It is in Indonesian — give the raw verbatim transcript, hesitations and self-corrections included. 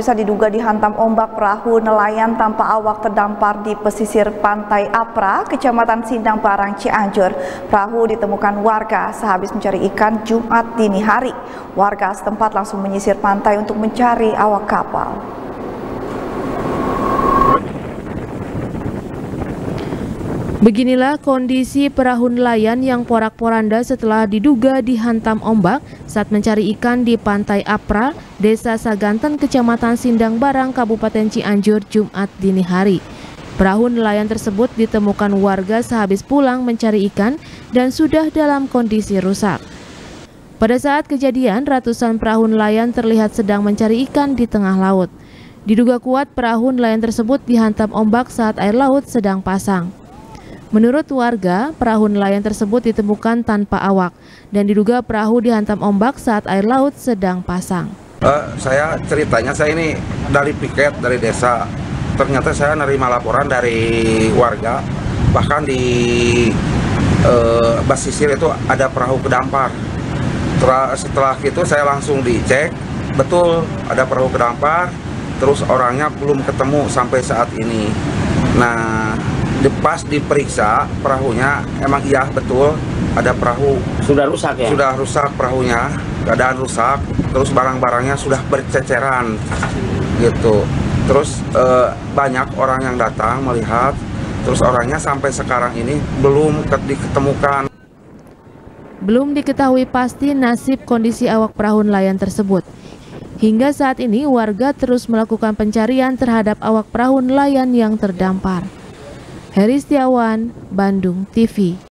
pemirsa, diduga dihantam ombak perahu nelayan tanpa awak terdampar di pesisir pantai Apra, Kecamatan Sindang Barang, Cianjur. Perahu ditemukan warga sehabis mencari ikan Jumat dini hari. Warga setempat langsung menyisir pantai untuk mencari awak kapal. Beginilah kondisi perahu nelayan yang porak-poranda setelah diduga dihantam ombak saat mencari ikan di Pantai Apra, Desa Saganten, Kecamatan Sindang Barang, Kabupaten Cianjur, Jumat dini hari. Perahu nelayan tersebut ditemukan warga sehabis pulang mencari ikan dan sudah dalam kondisi rusak. Pada saat kejadian, ratusan perahu nelayan terlihat sedang mencari ikan di tengah laut. Diduga kuat perahu nelayan tersebut dihantam ombak saat air laut sedang pasang. Menurut warga, perahu nelayan tersebut ditemukan tanpa awak dan diduga perahu dihantam ombak saat air laut sedang pasang. Uh, saya ceritanya saya ini dari piket dari desa. Ternyata saya nerima laporan dari warga, bahkan di uh, basisir itu ada perahu kedampar. Setelah, setelah itu saya langsung dicek, betul ada perahu kedampar, terus orangnya belum ketemu sampai saat ini. Nah, pas diperiksa perahunya, emang iya betul ada perahu sudah rusak ya? Sudah rusak perahunya, keadaan rusak, terus barang-barangnya sudah berceceran gitu. Terus eh, banyak orang yang datang melihat, terus orangnya sampai sekarang ini belum diketemukan. Belum diketahui pasti nasib kondisi awak perahu nelayan tersebut. Hingga saat ini warga terus melakukan pencarian terhadap awak perahu nelayan yang terdampar. Heri Setiawan, Bandung T V.